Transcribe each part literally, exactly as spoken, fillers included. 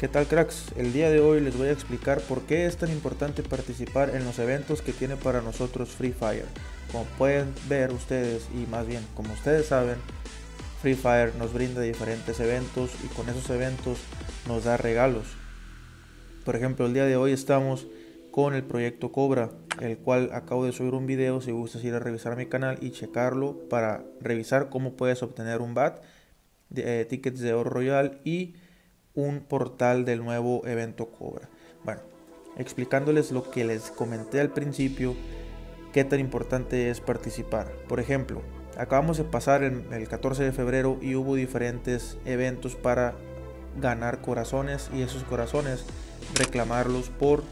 ¿Qué tal, cracks? El día de hoy les voy a explicar por qué es tan importante participar en los eventos que tiene para nosotros Free Fire. Como pueden ver ustedes, y más bien como ustedes saben, Free Fire nos brinda diferentes eventos y con esos eventos nos da regalos. Por ejemplo, el día de hoy estamos con el proyecto Cobra, el cual acabo de subir un video. Si gustas ir a revisar mi canal y checarlo para revisar cómo puedes obtener un B A T, de, eh, tickets de oro royal y un portal del nuevo evento Cobra. Bueno, explicándoles lo que les comenté al principio, qué tan importante es participar. Por ejemplo, acabamos de pasar el, el catorce de febrero y hubo diferentes eventos para ganar corazones y esos corazones reclamarlos por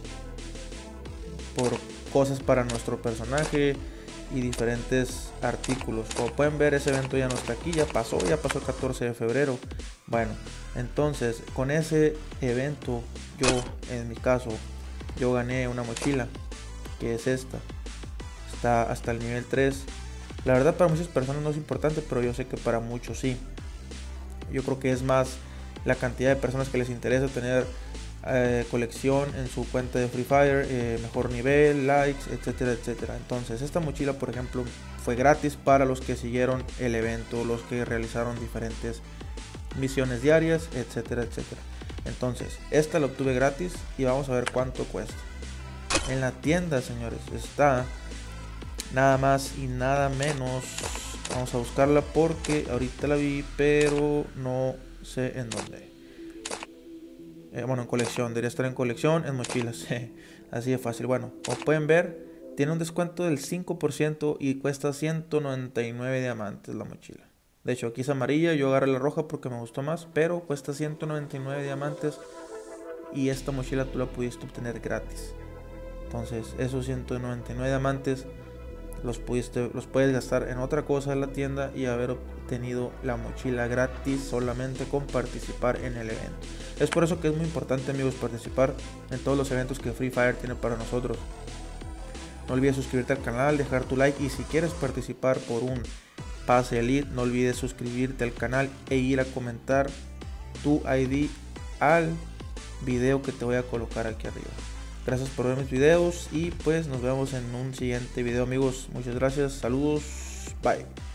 por cosas para nuestro personaje y diferentes artículos. Como pueden ver, ese evento ya no está aquí, ya pasó, ya pasó el catorce de febrero. Bueno, entonces con ese evento yo, en mi caso, yo gané una mochila, que es esta. Está hasta el nivel tres. La verdad, para muchas personas no es importante, pero yo sé que para muchos sí. Yo creo que es más la cantidad de personas que les interesa tener eh, colección en su cuenta de Free Fire, eh, mejor nivel, likes, etcétera, etcétera. Entonces esta mochila, por ejemplo, fue gratis para los que siguieron el evento, los que realizaron diferentes misiones diarias, etcétera, etcétera. Entonces esta la obtuve gratis y vamos a ver cuánto cuesta. En la tienda, señores, está nada más y nada menos. Vamos a buscarla porque ahorita la vi, pero no sé en dónde. Eh, bueno, en colección, debería estar en colección, en mochilas. Así de fácil. Bueno, como pueden ver, tiene un descuento del cinco por ciento y cuesta ciento noventa y nueve diamantes la mochila. De hecho, aquí es amarilla, yo agarré la roja porque me gustó más, pero cuesta ciento noventa y nueve diamantes y esta mochila tú la pudiste obtener gratis. Entonces, esos ciento noventa y nueve diamantes los, pudiste, los puedes gastar en otra cosa en la tienda y haber obtenido la mochila gratis solamente con participar en el evento. Es por eso que es muy importante, amigos, participar en todos los eventos que Free Fire tiene para nosotros. No olvides suscribirte al canal, dejar tu like y si quieres participar por un pase elite, no olvides suscribirte al canal e ir a comentar tu I D al video que te voy a colocar aquí arriba. Gracias por ver mis videos y pues nos vemos en un siguiente video, amigos. Muchas gracias, saludos, bye.